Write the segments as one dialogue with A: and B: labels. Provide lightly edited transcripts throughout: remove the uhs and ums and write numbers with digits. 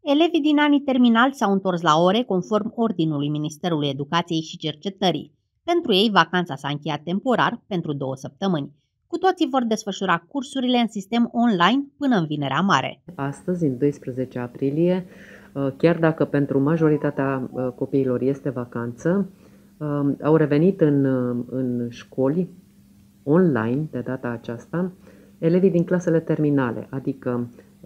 A: Elevii din anii terminali s-au întors la ore conform ordinului Ministerului Educației și Cercetării. Pentru ei, vacanța s-a încheiat temporar pentru 2 săptămâni. Cu toții vor desfășura cursurile în sistem online până în Vinerea Mare.
B: Astăzi, în 12 aprilie, chiar dacă pentru majoritatea copiilor este vacanță, au revenit în școli online de data aceasta elevii din clasele terminale, adică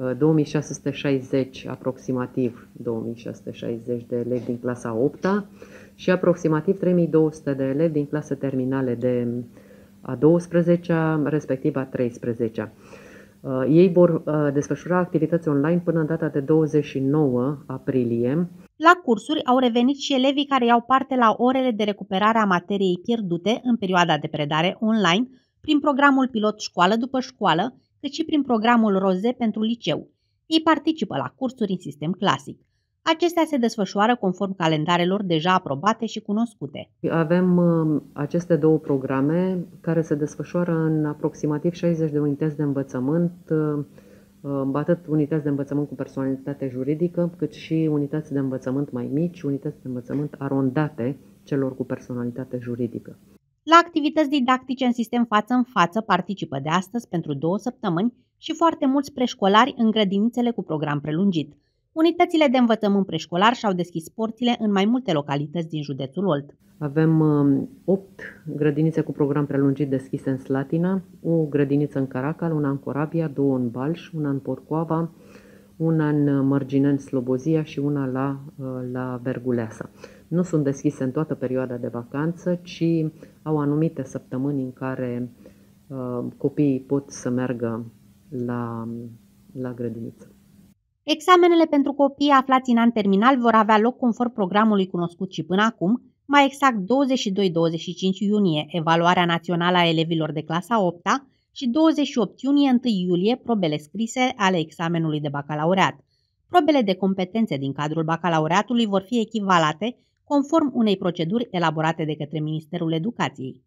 B: 2660, aproximativ 2660 de elevi din clasa 8-a și aproximativ 3200 de elevi din clase terminale de a 12-a, respectiv a 13-a. Ei vor desfășura activități online până în data de 29 aprilie.
A: La cursuri au revenit și elevii care iau parte la orele de recuperare a materiei pierdute în perioada de predare online, prin programul pilot școală după școală, cât și prin programul ROZE pentru liceu. Ei participă la cursuri în sistem clasic. Acestea se desfășoară conform calendarelor deja aprobate și cunoscute.
B: Avem aceste două programe care se desfășoară în aproximativ 60 de unități de învățământ, atât unități de învățământ cu personalitate juridică, cât și unități de învățământ mai mici, unități de învățământ arondate celor cu personalitate juridică.
A: La activități didactice în sistem față în față participă de astăzi pentru 2 săptămâni și foarte mulți preșcolari în grădinițele cu program prelungit. Unitățile de învățământ preșcolar și-au deschis porțile în mai multe localități din județul Olt.
B: Avem 8 grădinițe cu program prelungit deschise în Slatina, o grădiniță în Caracal, una în Corabia, 2 în Balș, una în Porcoava, una în Mărgineni, Slobozia și una la Verguleasa. Nu sunt deschise în toată perioada de vacanță, ci au anumite săptămâni în care copiii pot să meargă la grădiniță.
A: Examenele pentru copiii aflați în an terminal vor avea loc conform programului cunoscut și până acum, mai exact 22-25 iunie, evaluarea națională a elevilor de clasa 8-a și 28 iunie-1 iulie, probele scrise ale examenului de bacalaureat. Probele de competențe din cadrul bacalaureatului vor fi echivalate conform unei proceduri elaborate de către Ministerul Educației.